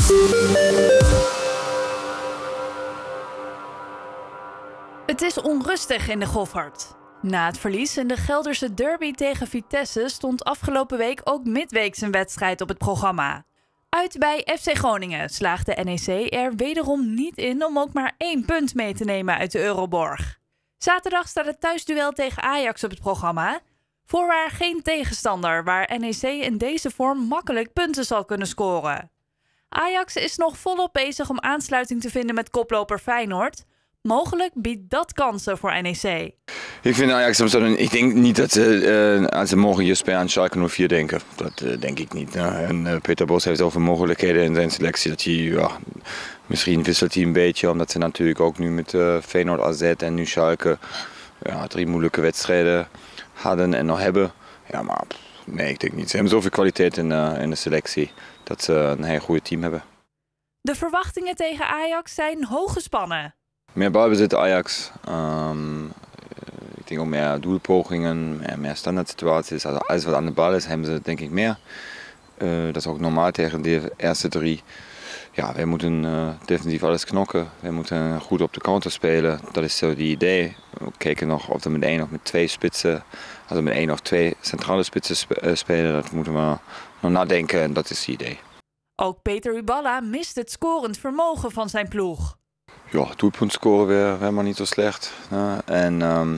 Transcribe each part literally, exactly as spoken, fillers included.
Het is onrustig in de Goffert. Na het verlies in de Gelderse derby tegen Vitesse stond afgelopen week ook midweeks een wedstrijd op het programma. Uit bij F C Groningen slaagde N E C er wederom niet in om ook maar één punt mee te nemen uit de Euroborg. Zaterdag staat het thuisduel tegen Ajax op het programma. Voorwaar geen tegenstander waar N E C in deze vorm makkelijk punten zal kunnen scoren. Ajax is nog volop bezig om aansluiting te vinden met koploper Feyenoord. Mogelijk biedt dat kansen voor N E C. Ik vind Ajax, ik denk niet dat ze, uh, als ze morgen just bij aan Schalke nul vier denken. Dat uh, denk ik niet. Uh, en uh, Peter Bos heeft over mogelijkheden in zijn selectie. Dat hij, uh, misschien wisselt hij een beetje, omdat ze natuurlijk ook nu met uh, Feyenoord, A Z en nu Schalke ja, drie moeilijke wedstrijden hadden en nog hebben. Ja, maar nee, ik denk niet. Ze hebben zoveel kwaliteit in, uh, in de selectie dat ze een heel goed team hebben. De verwachtingen tegen Ajax zijn hoog gespannen. Meer balbezit Ajax. Um, ik denk ook meer doelpogingen, meer, meer standaard situaties. Also alles wat aan de bal is, hebben ze denk ik meer. Uh, dat is ook normaal tegen de eerste drie. Ja, wij moeten uh, defensief alles knokken. Wij moeten goed op de counter spelen. Dat is zo het idee. We kijken nog of we met één of met twee spitsen, als we met één of twee centrale spitsen sp uh, spelen. Dat moeten we nog nadenken en dat is het idee. Ook Peter Hyballa mist het scorend vermogen van zijn ploeg. Ja, doelpunt scoren weer helemaal niet zo slecht. Ja, en um,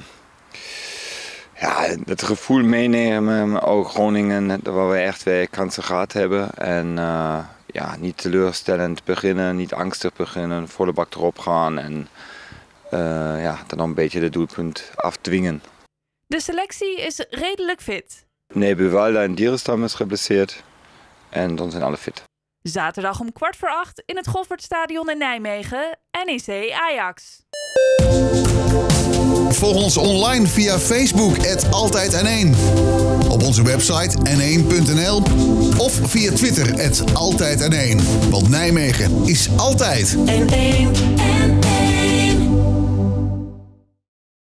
ja, het gevoel meenemen, ook Groningen, waar we echt weer kansen gehad hebben. En uh, ja, niet teleurstellend beginnen, niet angstig beginnen, volle bak erop gaan en uh, ja, dan nog een beetje de doelpunt afdwingen. De selectie is redelijk fit. Nee, Buwalda en Dierenstam is geblesseerd en dan zijn alle fit. Zaterdag om kwart voor acht in het Goffertstadion in Nijmegen, N E C Ajax. Volg ons online via Facebook, at Altijd N één. Op onze website n één punt n l of via Twitter, at Altijd N één. Want Nijmegen is altijd N één.